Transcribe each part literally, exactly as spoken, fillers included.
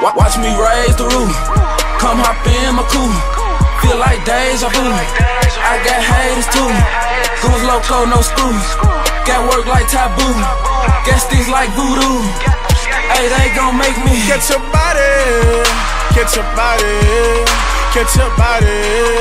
Watch me raise the roof, come hop in my coupe. Feel like deja vu, I got haters too. Goons loco, no screws. Got work like taboo, got sticks like voodoo. Hey, they gon' make me catch your body, catch your body, catch your body,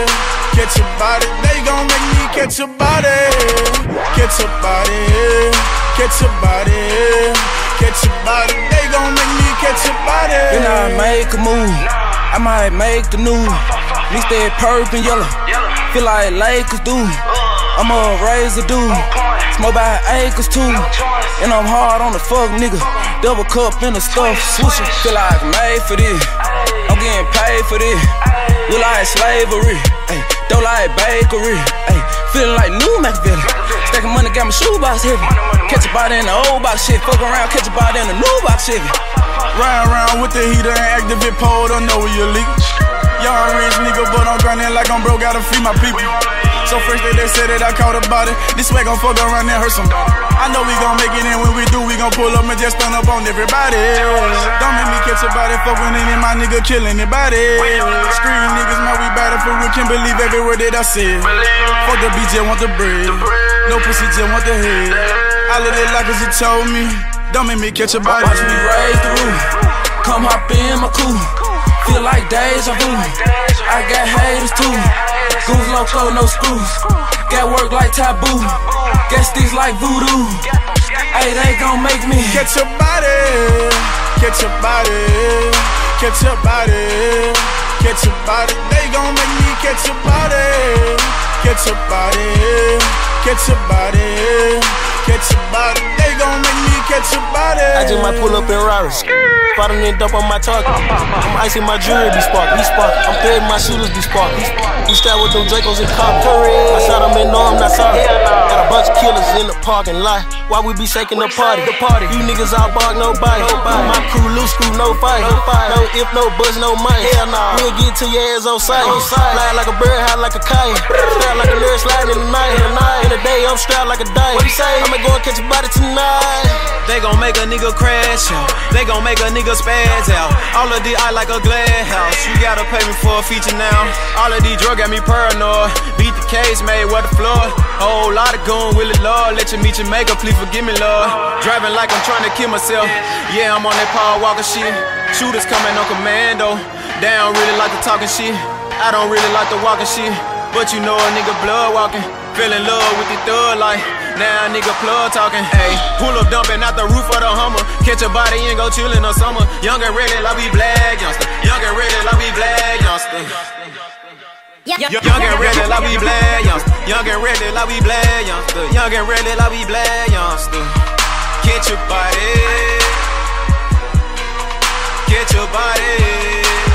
catch your body. They gon' make me catch your body, catch your body, catch your body, catch your body. They gon' make me catch your body. Then I make a move, I might make the news. Mix that purple and yellow, feel like Lakers do. I'm a razor dude, smoke by acres too. And I'm hard on the fuck nigga, double cup in the stuff, swooshin'. Feel like I'm made for this, I'm getting paid for this. We like slavery, ayy, don't like bakery, ayy. Feeling like new Machiavelli, stacking money, got my shoebox heavy. Catch a body in the old box shit, fuck around, catch a body in the new box Chevy. Ride around with the heater and activate pole, don't know where you leak. Young rich nigga, but I'm grinding like I'm broke, gotta feed my people. So first day they said that I caught a body, this way gon' fuck around and hurt somebody. I know we gon' make it, and when we do, we gon' pull up and just turn up on everybody. Don't make me catch a body, fuckin' in my nigga, kill anybody. Scream niggas, man, we better for real, can't believe every word that I said. Fuck the B J, want the bread, no pussy, just want the head. All of that like cause you told me, don't make me catch a body. Watch me raise the roof, come hop in my coupe. Feel like deja vu, I got haters too. Goons loco, no screws. Got work like taboo, got sticks like voodoo. Hey, they gon' make me catch your body, catch your body, catch your body, catch your body. They gon' make me catch your body, catch your body, catch your body, catch your body. They gon' make me catch your body. I just might pull up in Rari's, spot them and dump on my target. I'm icing my jewelry, be spark, be spark. I'm threading my shooters, be spark. We start with them Dracos and copper. I shot them and no, I'm not sorry. Got a bunch of killers in the parking lot. Why we be shaking the party? The party. You niggas all bark, no bite. My crew loose screw, no fight. No if, no buzz, no mic. Hell nah. We'll get to your ass on sight. Fly like a bird, high like a kite. Fly like a nerd sliding in the night. In the day, I'm strapped like a dice. I'ma go and catch a body tonight. They gon' make a nigga crash out. They gon' make a nigga spaz out. All of these I like a glass house. You gotta pay me for a feature now. All of these drugs got me paranoid. Beat the case, made what the floor. Whole lot of goon, Willie Lord. Let you meet your maker, please forgive me, Lord. Driving like I'm trying to kill myself. Yeah, I'm on that Paul Walker shit. Shooters coming on commando. They don't really like the talking shit. I don't really like the walking shit. But you know a nigga blood walking. Fell in love with the thug life. Now a nigga plug talking. Ayy, pull up dumping out the roof of the Hummer. Catch a body and go chill in the summer. Young and ready like we black youngster. Young and ready like we black youngster. Young and ready like we black youngster. Young and ready like we black youngster. Young and ready like we black youngster. Catch your body. Catch your body.